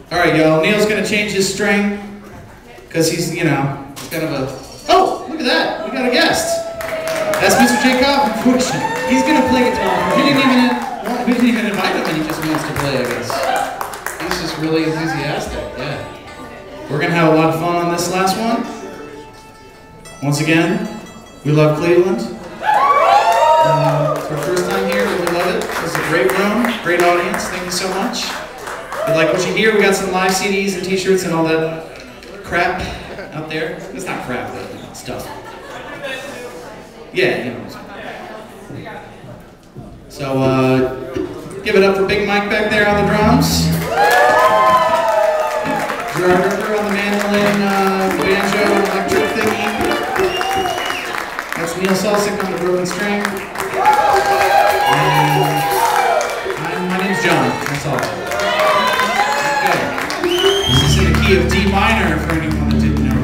All right, y'all. Neil's gonna change his string because he's, you know, he's kind of a. Oh, look at that! We got a guest. That's Mr. J. Cobb from Fruition. He's gonna play guitar. We didn't even invite him, and he just wants to play. I guess he's just really enthusiastic. Yeah. We're gonna have a lot of fun on this last one. Once again, we love Cleveland. It's our first time here, but we love it. It's a great room, great audience. Thank you so much. If you like what you hear, we got some live CDs and t-shirts and all that crap out there. It's not crap, but stuff. Yeah, you know. So, give it up for Big Mike back there on the drums. Gerard Ripper on the mandolin, banjo, electric thingy. That's Neil Salsick on the broken string. And my name's John, that's all. Okay. This is in the key of D minor for anyone that didn't know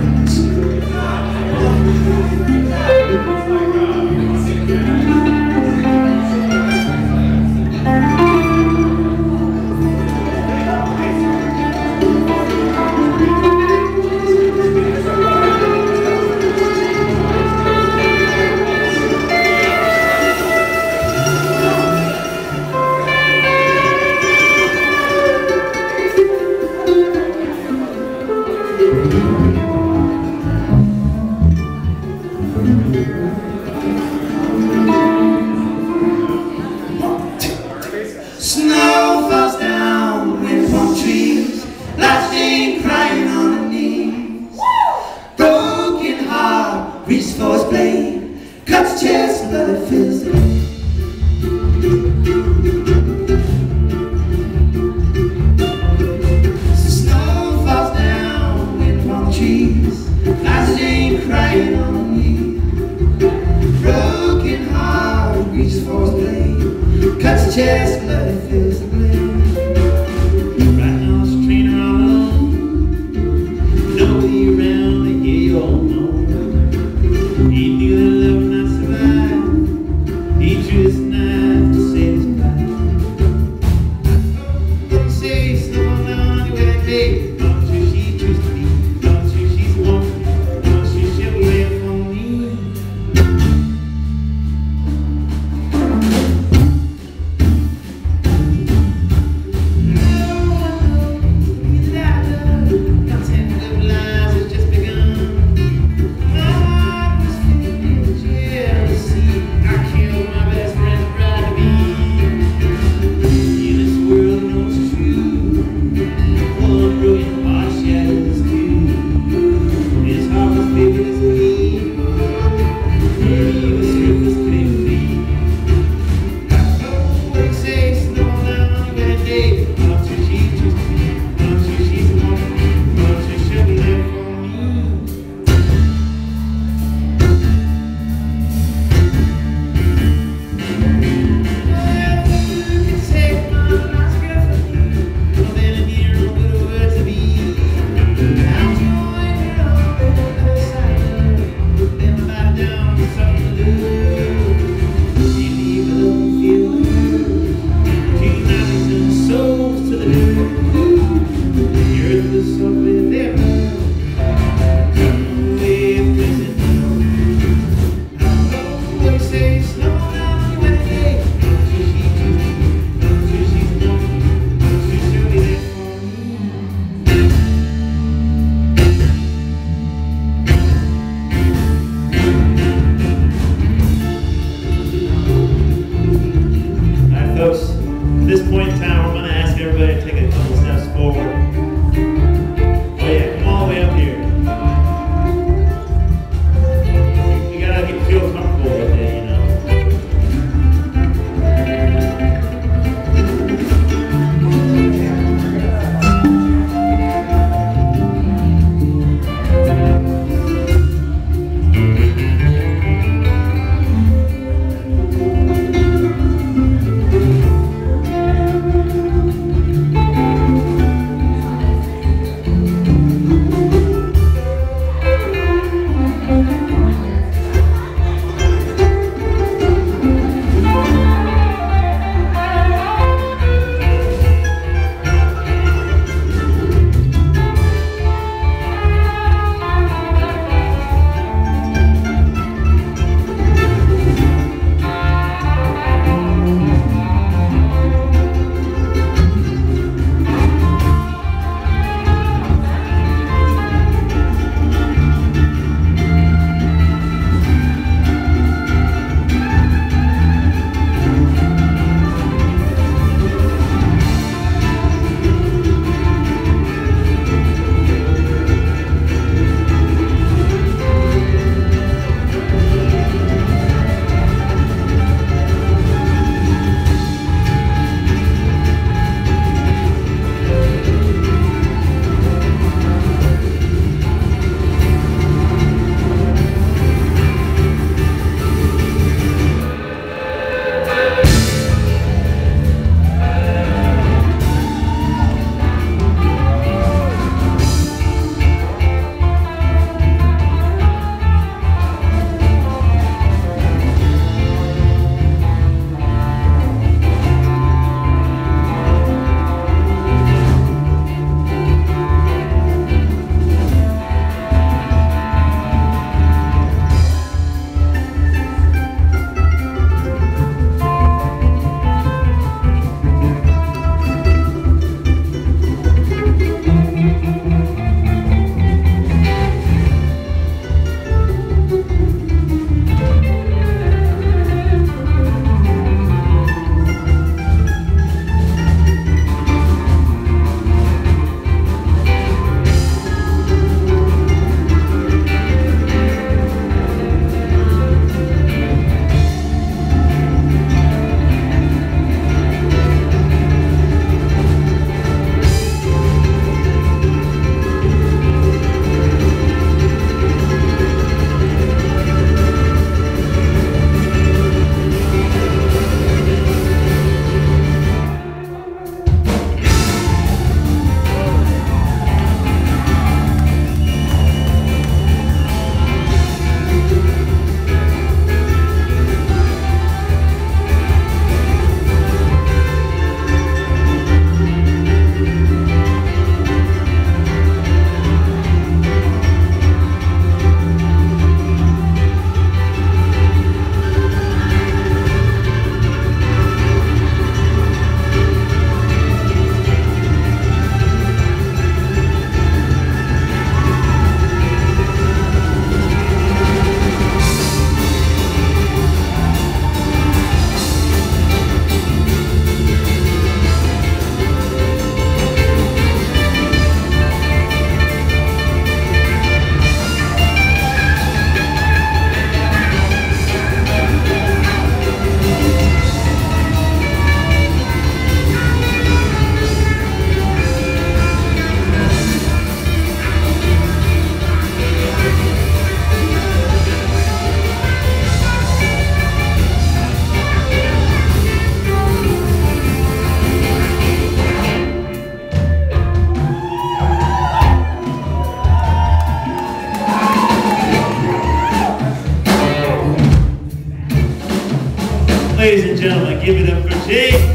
Ladies and gentlemen, give it up for Jake.